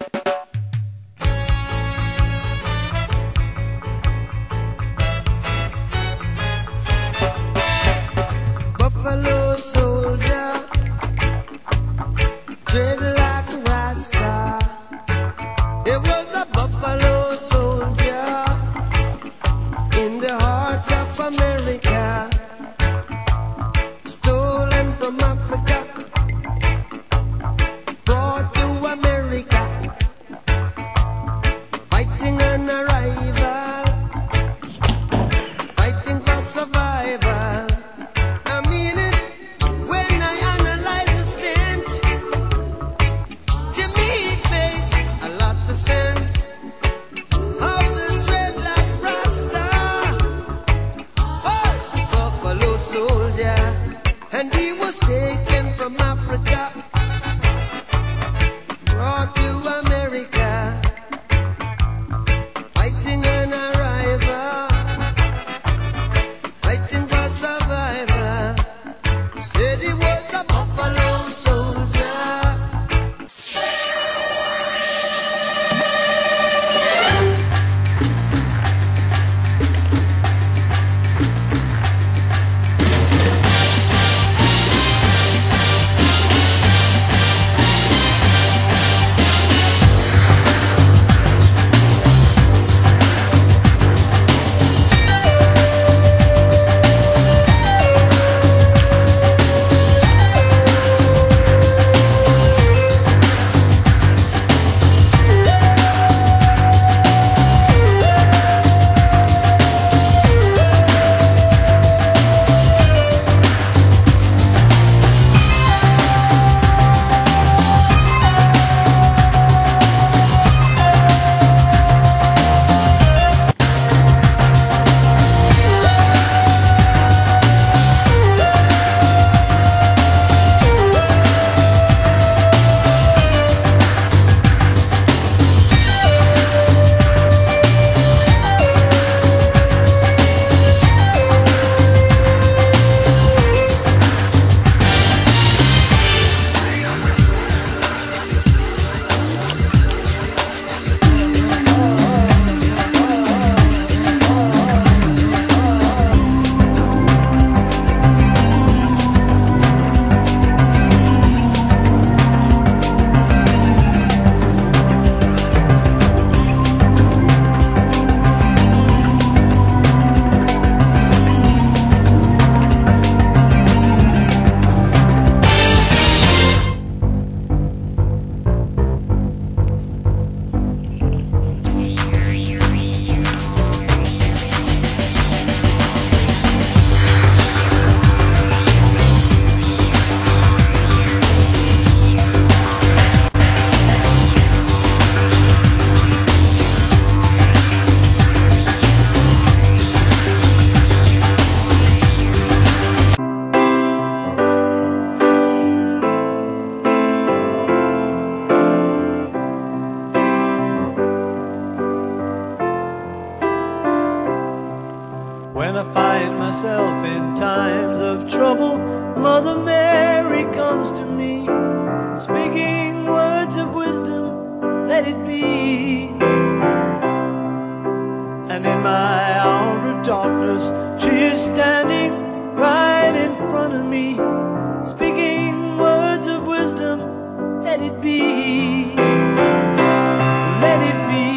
Buffalo soldier, dread like a Rasta. It was a buffalo soldier in the heart of America, stolen from Africa, brought to America, fighting an arrival, fighting for survival. I mean it when I analyze the stench. To me it makes a lot of sense. Of the dreadlock Rasta, oh, buffalo soldier, and he was taken from Africa, brought to America, fighting an arrival, fighting for survival. Said he was a buffalo soldier. When I find myself in times of trouble, Mother Mary comes to me, speaking words of wisdom, let it be. And in my hour of darkness, she is standing right in front of me, speaking words of wisdom, let it be. Let it be.